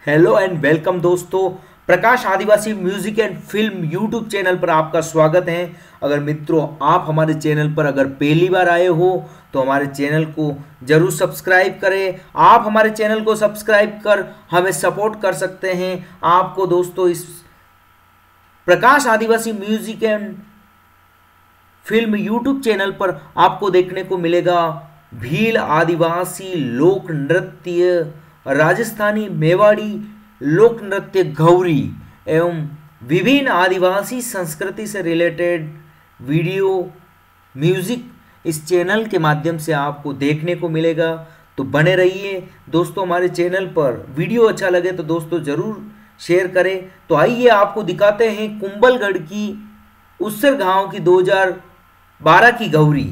Hello and welcome दोस्तों। Prakash Adivasi music and film YouTube channel पर आपका स्वागत है। अगर मित्रों आप हमारे चैनल पर अगर पहली बार आए हो तो हमारे चैनल को जरूर सब्सक्राइब करें। आप हमारे चैनल को सब्सक्राइब कर हमें सपोर्ट कर सकते हैं। आपको दोस्तों इस Prakash Adivasi music and film YouTube channel पर आपको देखने को मिलेगा भील आदिवासी लोक नृत्य, राजस्थानी मेवाड़ी लोक नृत्य गौरी एवं विभिन्न आदिवासी संस्कृति से रिलेटेड वीडियो म्यूजिक इस चैनल के माध्यम से आपको देखने को मिलेगा। तो बने रहिए दोस्तों हमारे चैनल पर। वीडियो अच्छा लगे तो दोस्तों ज़रूर शेयर करें। तो आइए आपको दिखाते हैं कुंभलगढ़ की उसर गांव की 2012 की गौरी।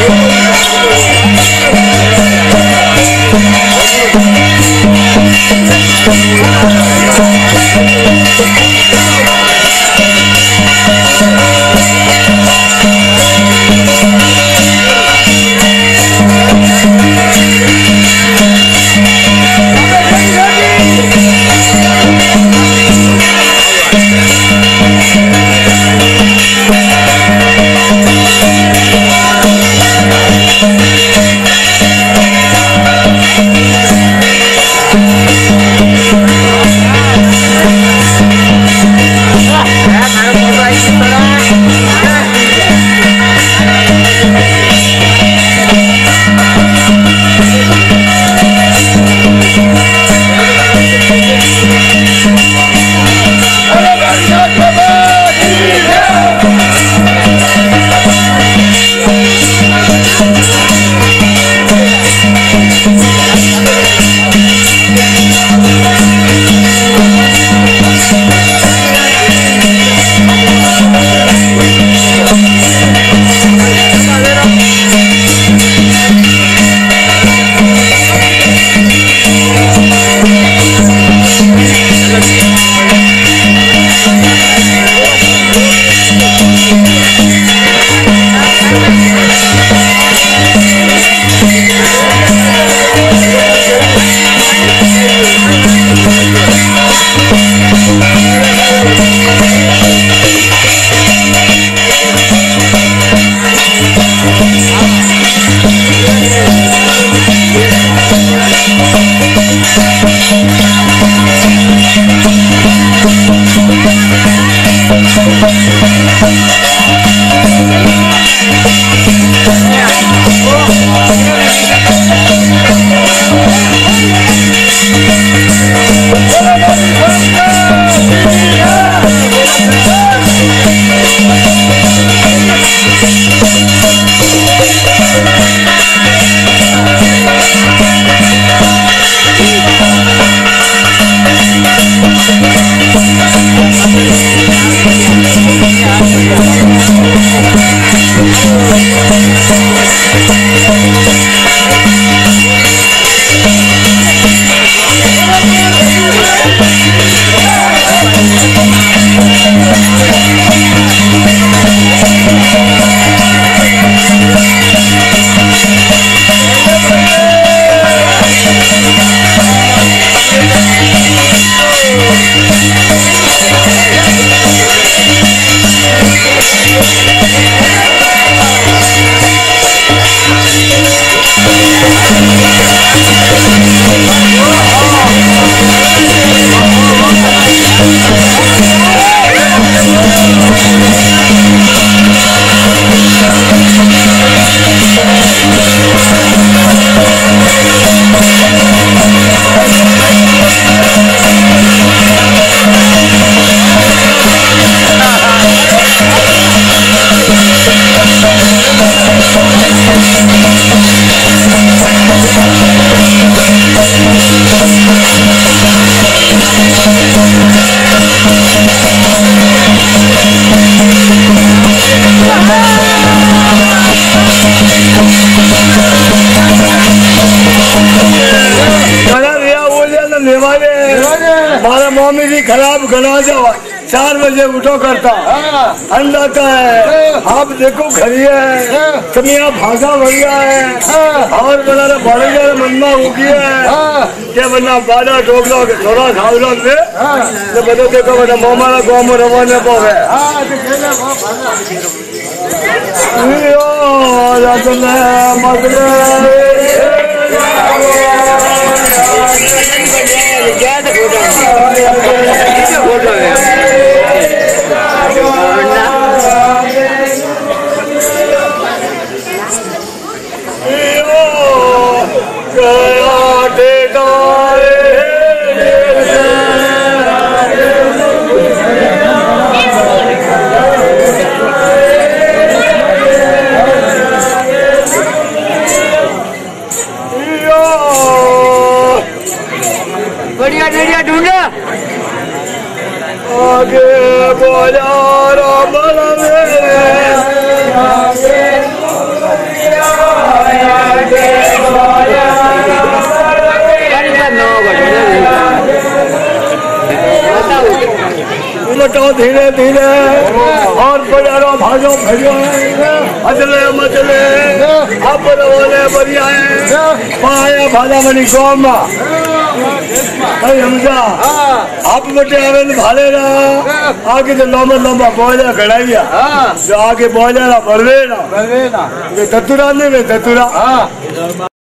हमारा मम्मी जी खराब गला जाओ 4 बजे उठो करता अंडाता है। आप देखो खड़ी है कमिया भाषा बढ़िया है और बना बड़े जरा मनमा हो गया है क्या बना बाड़ा डोगला के थोड़ा खावला से तो बता देखो बना मोमारा गांव में रवाना पावे बढ़िया ढूंढा आगे बटाओ धीरे धीरे और बजारो भाजो भजो अचले मचले आप बोले बढ़िया है पाया भाजा बनी कौम भाई हमजा आप बटे आवे भाले ना आगे जो लंबा लंबा बोले गड़ाइया जो आगे बोले ना बरवे ना ततुरा नहीं ततुरा